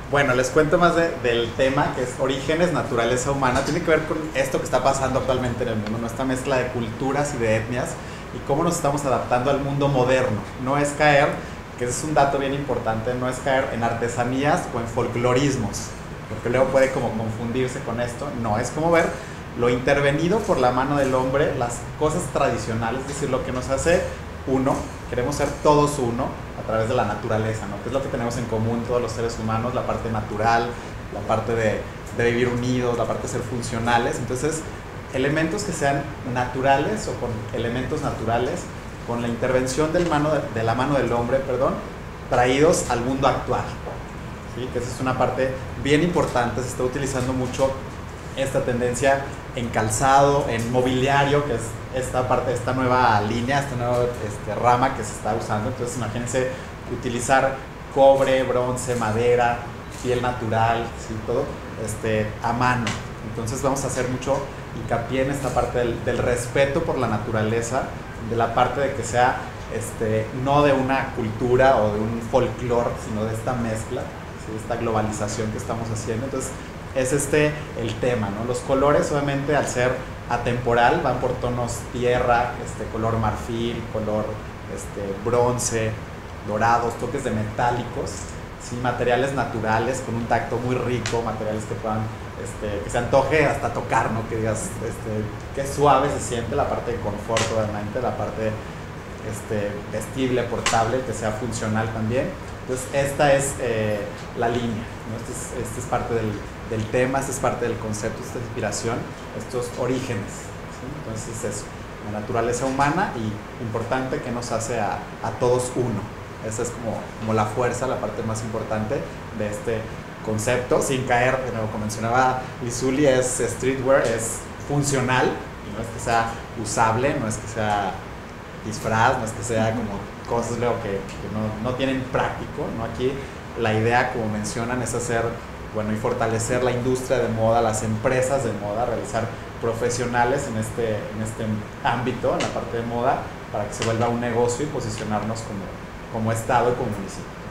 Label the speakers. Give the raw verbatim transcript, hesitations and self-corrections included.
Speaker 1: Bueno, les cuento más de- del tema que es orígenes, naturaleza humana. Tiene que ver con esto que está pasando actualmente en el mundo, ¿no? Esta mezcla de culturas y de etnias y cómo nos estamos adaptando al mundo moderno. No es caer, que ese es un dato bien importante, no es caer en artesanías o en folclorismos, porque luego puede como confundirse con esto. No, es como ver lo intervenido por la mano del hombre, las cosas tradicionales, es decir, lo que nos hace uno, queremos ser todos uno a través de la naturaleza, ¿no? Que es lo que tenemos en común todos los seres humanos, la parte natural, la parte de, de vivir unidos, la parte de ser funcionales. Entonces, elementos que sean naturales o con elementos naturales, con la intervención del mano de, de la mano del hombre, perdón, traídos al mundo actual. ¿Sí? Que esa es una parte bien importante, se está utilizando mucho esta tendencia en calzado, en mobiliario, que es esta parte, esta nueva línea, esta nueva este, rama que se está usando. Entonces imagínense utilizar cobre, bronce, madera, piel natural, ¿sí? Todo este, a mano. Entonces vamos a hacer mucho hincapié en esta parte del, del respeto por la naturaleza, de la parte de que sea este, no de una cultura o de un folclore, sino de esta mezcla, ¿sí? Esta globalización que estamos haciendo. Entonces es este el tema, ¿no? Los colores, obviamente, al ser atemporal, van por tonos tierra, este, color marfil, color este, bronce, dorados, toques de metálicos, ¿sí? Materiales naturales con un tacto muy rico, materiales que puedan, este, que se antoje hasta tocar, ¿no? Que digas, este, qué suave se siente, la parte de confort, obviamente, la parte este, vestible, portable, que sea funcional también. Entonces, esta es eh, la línea, ¿no? Esta es, este es parte del, del tema, esta es parte del concepto, esta inspiración, estos orígenes, ¿sí? Entonces, es eso, la naturaleza humana y importante que nos hace a, a todos uno. Esa es como, como la fuerza, la parte más importante de este concepto, sin caer, de nuevo, como mencionaba Lizuli, es streetwear, es funcional, no es que sea usable, no es que sea disfraz, no es que sea como cosas luego que, que no, no tienen práctico, ¿no? Aquí la idea, como mencionan, es hacer, bueno, y fortalecer la industria de moda, las empresas de moda, realizar profesionales en este, en este ámbito, en la parte de moda, para que se vuelva un negocio y posicionarnos como, como Estado y como municipio.